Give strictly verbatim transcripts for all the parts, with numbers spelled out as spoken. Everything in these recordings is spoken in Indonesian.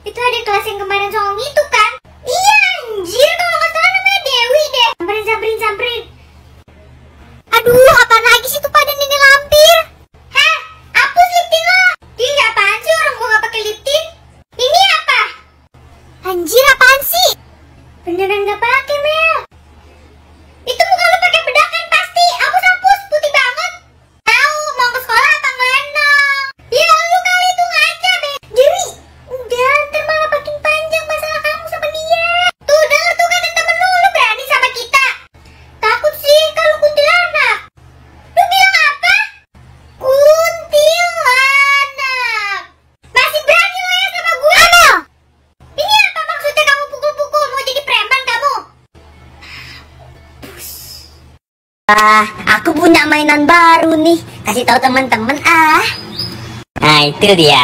Itu ada kelas yang kemarin soal itu kan? Iya anjir, kalau nggak salah namanya Dewi deh. Samperin, samperin, samperin. Aduh, apaan lagi sih tuh pada nenek lampir? Hah? Hapus lip tint lo. Dia nggak apaan sih, orang gua nggak pakai lip tint. Ini apa? Anjir, apaan sih? Beneran nggak pakai, Mel. Itu muka lo pakai bedak kan pasti. Hapus, hapus, putih banget. Tahu mau ke sekolah apa mana? Ya lu kali itu ngaca deh. Dewi, udah ntar malah makin panjang masalah kamu sama dia. Tuh denger tuh kata temen lu, lu berani sama kita. Takut sih kalau kuntilanak. Lu bilang apa? Kuntilanak. Masih berani lo ya sama gue? Amel, ini apa maksudnya kamu pukul-pukul? Mau jadi preman kamu? Ah, aku punya mainan baru nih. Kasih tahu teman-teman ah. Nah, itu dia.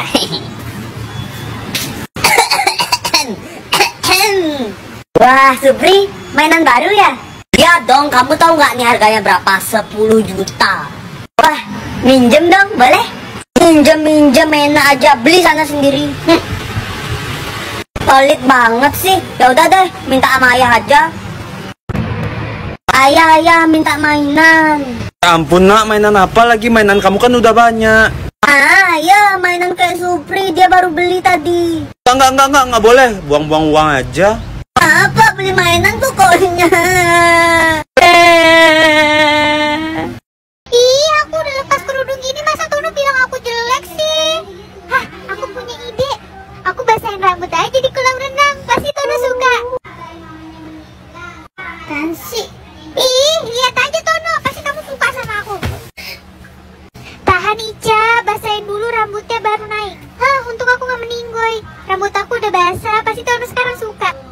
Wah, Supri, mainan baru ya? Ya dong, kamu tahu nggak nih harganya berapa? sepuluh juta. Wah, minjem dong, boleh? Minjem, minjem, enak aja. Beli sana sendiri. Hm. Pelit banget sih. Ya udah deh, minta sama ayah aja. Ayah, ayah, minta mainan. Ya ampun nak, mainan apa lagi? Mainan kamu kan udah banyak. Ah, ya mainan kayak Supri, dia baru beli tadi. Enggak, enggak, enggak, enggak, enggak boleh. Buang-buang uang aja. Apa beli mainan pokoknya? Ih, aku udah lepas kerudung gini, masa Tono bilang aku jelek sih? Hah, aku punya ide. Aku basahin rambut aja di kolam renang, pasti Tono suka. Kan sih? Ih, lihat aja Tono, pasti kamu suka sama aku. Tahan Ica, basahin dulu rambutnya baru naik. Hah, untung aku gak meninggoy. Rambut aku udah basah, pasti Tono sekarang suka.